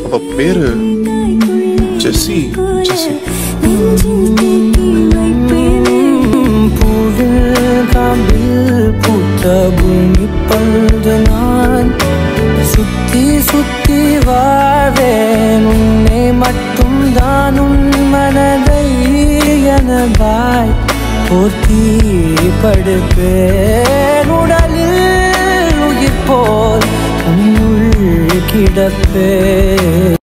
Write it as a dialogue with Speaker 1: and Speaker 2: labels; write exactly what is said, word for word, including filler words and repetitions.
Speaker 1: அவ பேரு ஜெசி. ஜெசி
Speaker 2: பூமி பந்து நான் சுத்தி சுத்தி வாழ்வேன் உன்னை மட்டும் தான் உன் மனதை எனதாய் போற்றி படுப்பேன் உடலில் உயிர் போல் உன்னுள் கிடப்பேன்.